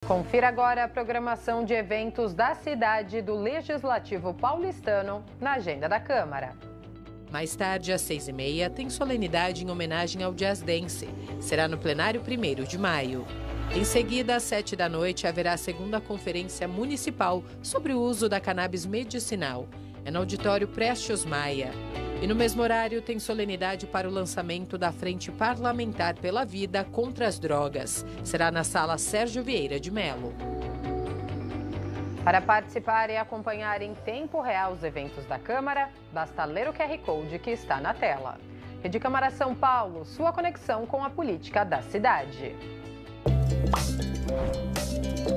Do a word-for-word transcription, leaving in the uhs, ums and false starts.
Confira agora a programação de eventos da cidade do Legislativo paulistano na agenda da Câmara. Mais tarde, às seis e meia, tem solenidade em homenagem ao Jazz Dance. Será no plenário primeiro de maio. Em seguida, às sete da noite, haverá a segunda conferência municipal sobre o uso da cannabis medicinal. É no auditório Prestes Maia. E no mesmo horário, tem solenidade para o lançamento da Frente Parlamentar pela Vida contra as Drogas. Será na Sala Sérgio Vieira de Mello. Para participar e acompanhar em tempo real os eventos da Câmara, basta ler o Q R Code que está na tela. Rede Câmara São Paulo, sua conexão com a política da cidade.